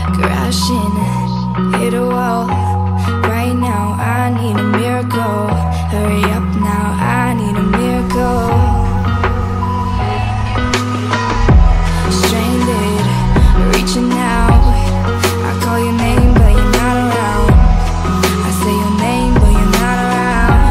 crashing, hit a wall. Right now I need a miracle. Hurry up now, I need a miracle. Stranded, reaching out. I call your name but you're not around. I say your name but you're not around.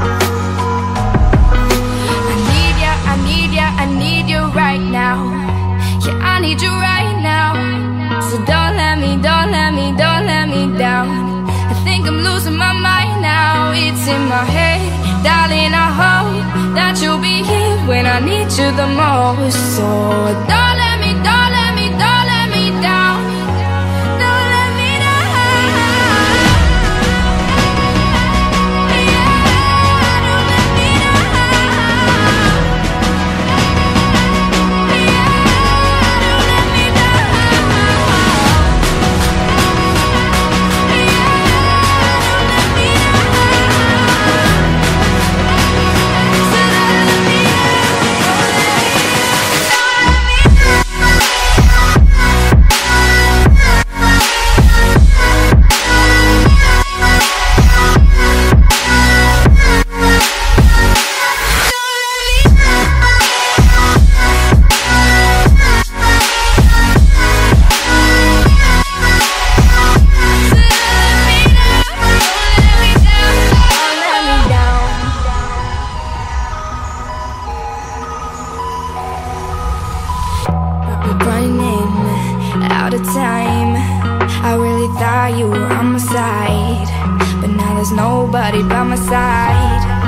I need ya, I need ya, I need you right now. Yeah, I need you right now. So don't let me, don't let me, don't let me down. I think I'm losing my mind now. It's in my head, darling, I hope that you'll be here when I need you the most. So don't let me, don't let me, don't let me down. Don't let me down. Yeah, don't let me down. Running out of time. I really thought you were on my side, but now there's nobody by my side.